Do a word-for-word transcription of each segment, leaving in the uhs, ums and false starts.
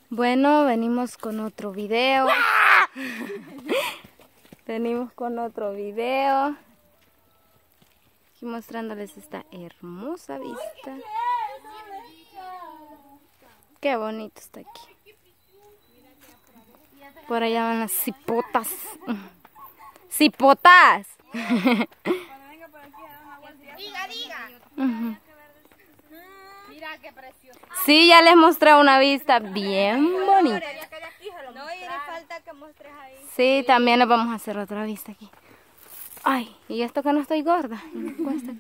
Bueno, venimos con otro video. Venimos con otro video. Aquí mostrándoles esta hermosa vista. Qué bonito está aquí. Por allá van las cipotas. ¡Cipotas! Diga, diga. Uh-huh. Mira qué precioso. Sí, ya les mostré una vista bien bonita. No, y le falta que muestres ahí. Sí, también les vamos a hacer otra vista aquí. Ay, y esto que no estoy gorda. Me cuesta.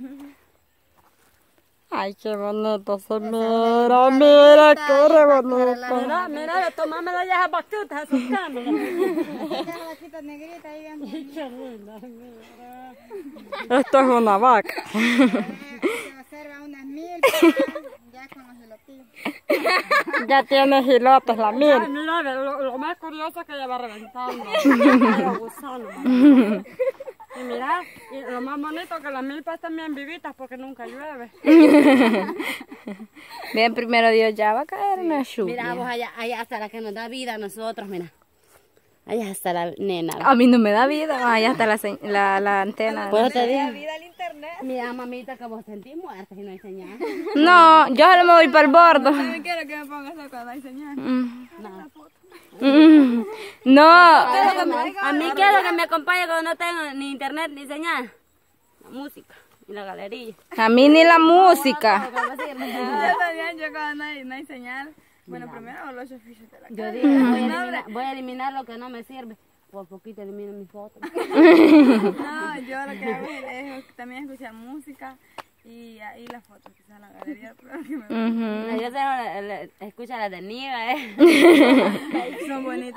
Ay, qué bonito se mira, mira, qué bonito. Mira, mira, tomámela ya a batutas, esos cámaras. Esto es una vaca. Ya tiene gilotes la mil. Mira, lo, lo más curioso es que ella va reventando. Pero gusano. Y mira, y lo más bonito es que las milpas están bien vivitas porque nunca llueve. Bien, primero Dios, ya va a caer una lluvia. Mira, vos allá, allá hasta la que nos da vida a nosotros, mira. Allá está la nena. A mí no me da vida, allá está la, la, la antena. Pues te digo. Vida al internet. Mira, mamita, que vos sentís muerta y no hay señal. No, yo solo me voy para el bordo. También quiero que me pongas eso cuando hay señal. Mm. No. Mm. No. A mí quiero que me acompañe cuando no tengo ni internet ni señal. La música y la galería. A mí ni la música. Yo también, yo cuando no hay, no hay señal. Bueno, primero los oficios de la Yo casa. digo, voy a, eliminar, voy a eliminar lo que no me sirve. Por poquito elimino mis fotos. No, yo lo que hago es, es también escuchar música y ahí las fotos, quizás la galería. Pero que me... Uh-huh. Yo sé, escucha las de Niga, ¿eh? Son bonitas.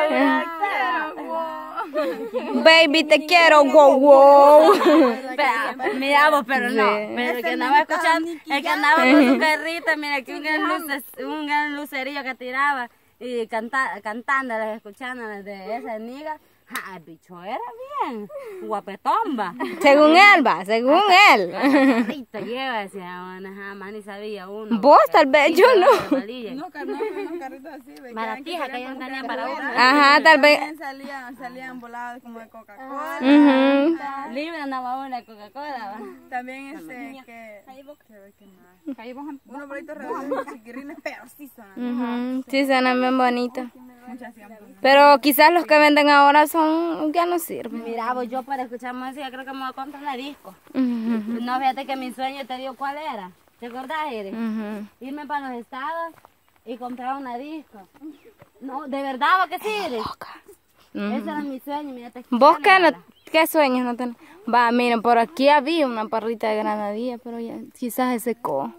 Ah, wow. Baby, te quiero, wow, wow. Pero, mira vos, pero no. Sí. Pero el que andaba escuchando, el que andaba con su carrita, mira que un gran, luces, un gran lucerillo que tiraba y canta, cantándolas, escuchándolas de esa niga. Ah, el bicho era bien, guapetomba. Según él, va, según él. Carrito lleva, decía, bueno, jamás ni sabía uno. Vos tal vez, yo no. No, car- no, no, carritos así. de que Maratijas eran que ellos con tenían coca-cola. para uno. Ajá, tal vez. También salían, salían volados como de Coca-Cola. Ujú. Libre andaba una de Coca-Cola, va. También este que... ¿Qué más? Unos bolitos redondos chiquirrines, pero sí son. Ujú. Sí, suenan bien bonitos. Muchas siempre. Pero quizás los que venden ahora son, ya no sirven. Mira, vos, yo para escuchar música creo que me voy a comprar la disco. Ujú. No, fíjate que mi sueño te digo cuál era. ¿Te acordás, Iris? Ujú. Irme para los estados y comprar una disco. No, de verdad, ¿va que sí, Iris? Ese era mi sueño, mira, te ¿Vos escuchando qué, no- ahora. qué sueños no tenés? Va, miren, por aquí había una parrita de granadilla, pero ya quizás se secó.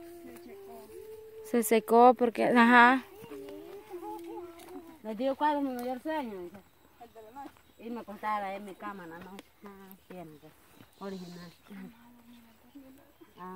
Se secó porque, ajá. Les digo cuál es mi mayor sueño. Dice. Irme a acostar ahí en mi cama, no, no. Ah, siempre. Original. Ah.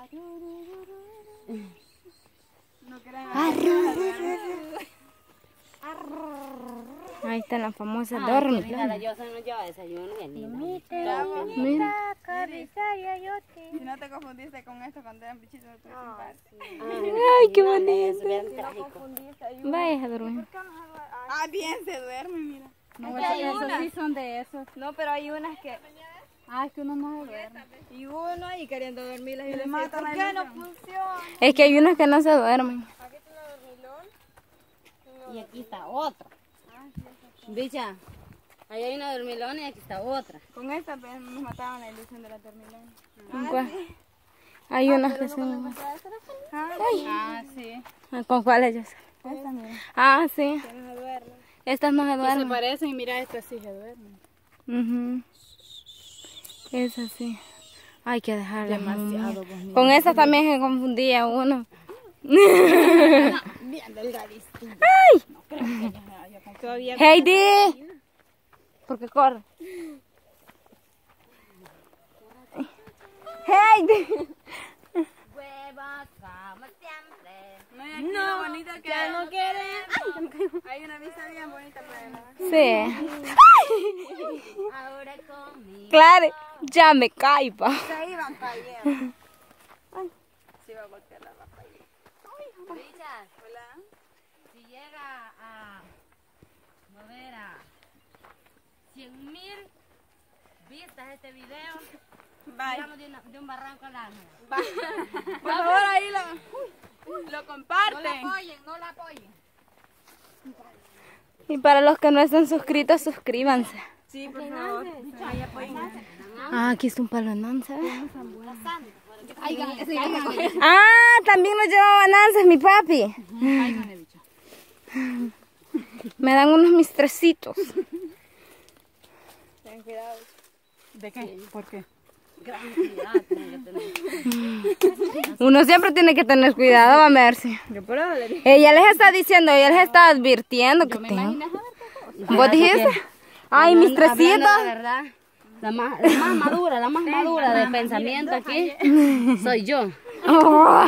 Ahí está la famosa Ay, dormilona. fíjate, yo soy no lleva desayuno bien lindo. Mira. Si no te confundiste con esto cuando eran bichitos de tu Ay, qué bonito. Bien trágico. Vaya a dormir. Ah, bien se duerme, mira. No, Es que hay esos unas. sí son de esos. No, pero hay unas que... Ah, es que uno no se duerme. Y uno ahí queriendo dormir y le matan ¿por la qué no ilusión. funciona? Es que hay unos que no se duermen. Y aquí está otra. Bicha, ahí hay una dormilona y aquí está otra. Con esta pues, nos mataban la ilusión de la dormilona. ¿Con cuál? Hay unas que son... Ah, sí. ¿Con cuáles ellos? Esta, mira. Ah, sí. Que no se duerme. Estas no se Que se duermen. parecen y mira, estas sí se duermen. Ujú. Esas sí. Hay que dejarlas. Demasiado dormir. bonito. Con esas también se confundía uno. Bien delgadito. ¡Ay! No creo que ya haya comprado. Todavía... Heidi. ¿Por qué corre? Heidi. Huevos como siempre. No, y aquí lo bonito que no quieren. Hay una vista bien bonita para la... Sí. Ahora conmigo. Claro, ya me caigo. Se iban para allá. Se iba a golpear la rapa ahí. Bichas, Hola. si llega este video. Bye. Vamos de, una- de un barranco al ángel. Por favor, ahí lo, lo comparten. no la apoyen. Y para los que no están suscritos, suscríbanse. Sí, por favor. Ahí apoyen. Ah, aquí está un palo de nanza. Ah, también nos lleva bananas mi papi. Me dan unos mistrecitos. Ten cuidado. ¿De qué? ¿Por qué? Gran cuidado tiene que tener. Uno siempre tiene que tener cuidado, va a Mercy. Ella les está diciendo, ella les está advirtiendo que tengan. ¿Vos dijiste? Ay, mis Hablando tresitos. la verdad, la más, la más madura, la más madura de pensamiento aquí soy yo. Oh.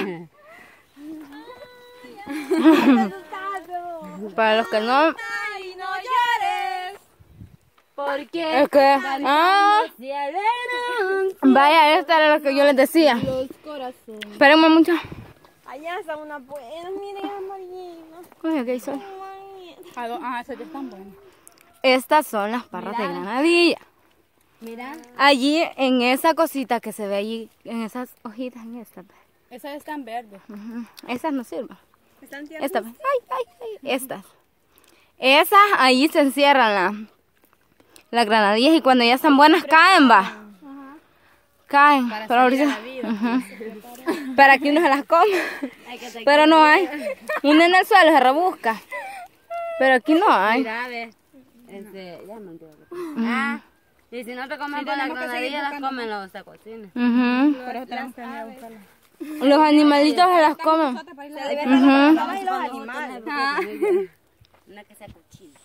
Para los que no, Ay, no llores. Porque es que, ah, vaya, esto era lo que yo les decía. Espérenme mucho. Allá está una buena, miren, amarillina. Oye, ¿qué hizo? Ah, esas ya están buenas. Estas son las parras de granadilla. Mira, Allí, en esa cosita que se ve allí, en esas hojitas, en estas. Esas están verdes. Ujú. Esas no sirven. Están tiernas. Estas, ay, ay, ay, estas. Esas ahí se encierran la, las granadillas y cuando ya están buenas caen, va. Caen. Pero ahorita, ujú. Para que uno se las coma. Pero no hay. Uno en el suelo se rebusca. Pero aquí no hay. mira, a ver. Este, ya me entiendo. Ah, y si no te comen por la granadilla, las comen los de cocina. Ujú. Por eso tenemos que venir a buscarlas. Los animalitos se las comen. Ujú. Ay, los animales. No es que sea cochino.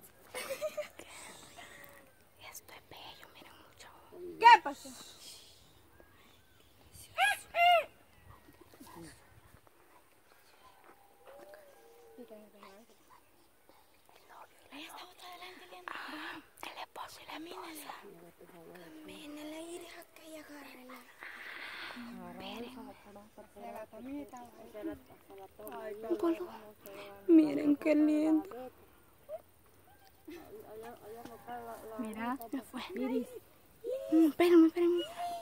Esto es bello, miren mucho. ¿Qué pasó? El esposo y la esposa. Mínela y deja que ella agárrela. Miren qué lindo. Mira. Mm, Espérame, espérame.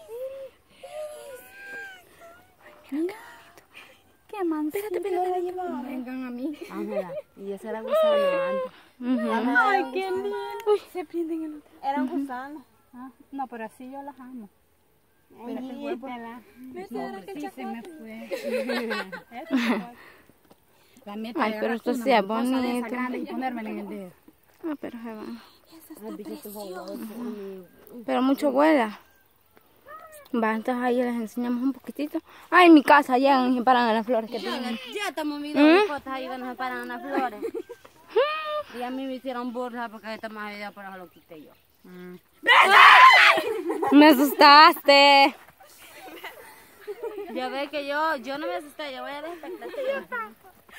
Ay, mira qué bonito. Qué manso. Espérate, espérate. Vengan a mí. Ángela, y ese era gusano antes. Ujú. Ay, qué lindo. Uy, se prenden el otro. Eran gusanos. Ah, no, pero así yo las amo. Pero que el cuerpo... Sí, se me fue. La mía Ay, pero esto sí es bonito. grande y ponérmela en el dedo. Ah, pero se van. Ay, bicho, jugoso, amigo. Pero mucho vuela. Va, entonces ahí les enseñamos un poquitito. Ay, en mi casa llegan y se paran a las flores que tienen. Ya estamos viendo mis fotos ahí que nos separan en las flores. Y a mí me hicieron burla porque esta más video, pero se lo quité yo. Me asustaste. Ya ves que yo, yo no me asusté, yo voy a dar expectativas.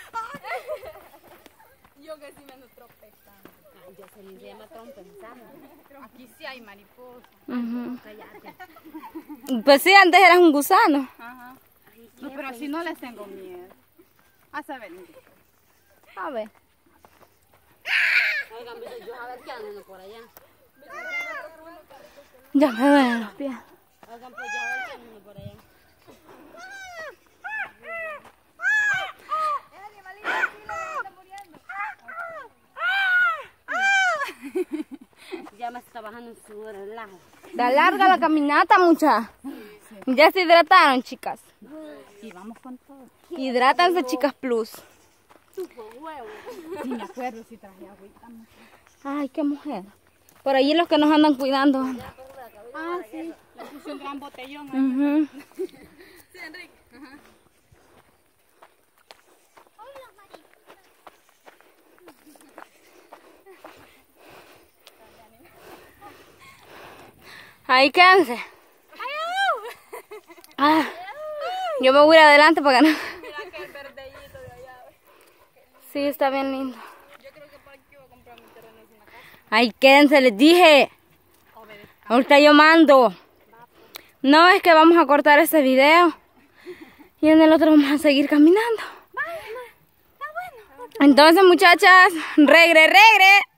Yo que sí me ando tropezando. Ay, yo se le llama trompezando. Aquí sí hay mariposa. Ujú. Cállate. Pues sí, antes eras un gusano. Ajá. No, pero así no les tengo miedo. A saber. A ver. Oigan, mira, yo a ver qué ando por allá. Ya me duelen los pies. Oigan, pues yo a ver qué ando por allá. Ya me está bajando el sudor el lago. Da larga la caminata, mucha. Ya se hidrataron, chicas. Y vamos con todo. Hidrátanse, chicas plus. Ni me acuerdo si traje agüita. Ay, qué mujer. Por allí los que nos andan cuidando. Ah, sí. Le puse un gran botellón. Ujú. Sí, Enrique. Ajá. Ahí quédense. Ah, yo me voy a ir adelante para que no. Mira que el verdellito de allá. Sí, está bien lindo. Yo creo que por aquí voy a comprar mi terreno en una casa. Ahí quédense, les dije. Ahorita yo mando. No, es que vamos a cortar este video. Y en el otro vamos a seguir caminando. Entonces, muchachas, regre, regre.